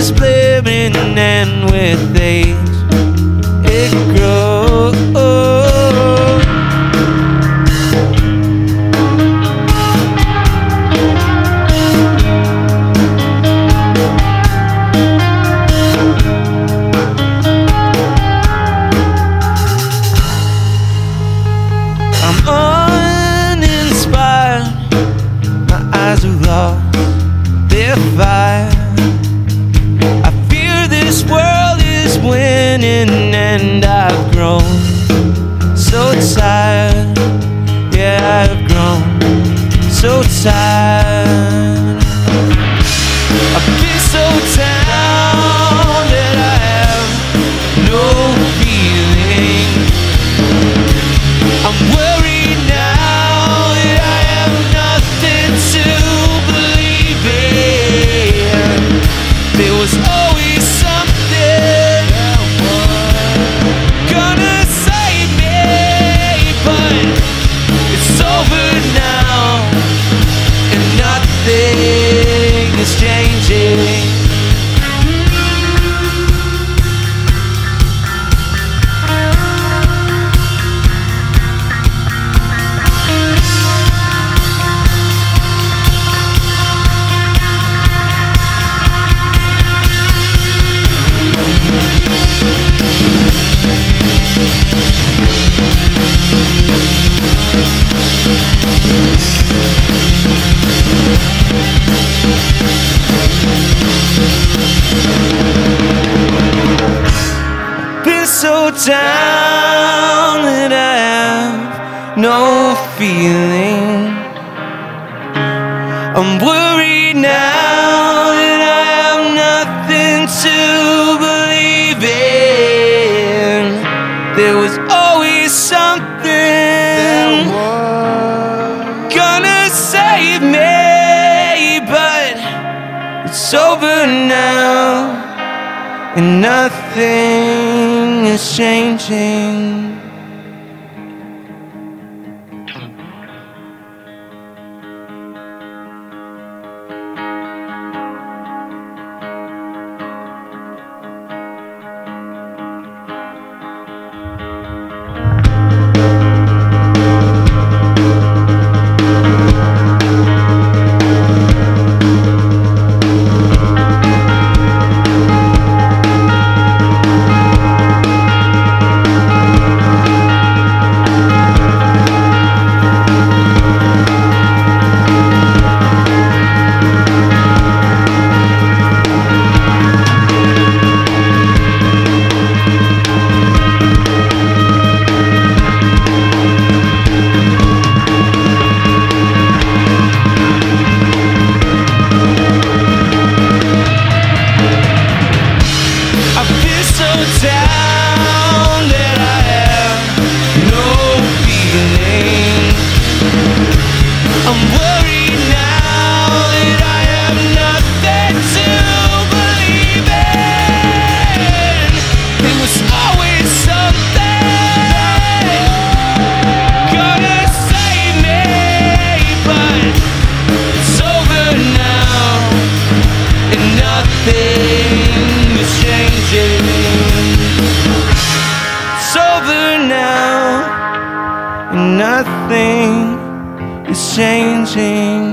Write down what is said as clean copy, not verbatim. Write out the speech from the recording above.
is flaring, and with age it grows. I'm uninspired, my eyes are lost their fire. I fear this world is winning, and I've grown so tired. Yeah, I've grown so tired. I've been so down that I have no feeling. I'm worried now that I have nothing to believe in. There was always something gonna save me, but it's over now, and nothing is changing. Been so down that I have no feeling. I'm worried now that I have nothing to believe in. There was always something gonna save me, but it's over now, and nothing is changing. Down that I have no feeling. I'm worried now that I have nothing to believe in. There was always something gonna save me, but it's over now, and nothing is changing. It's over now, and nothing is changing.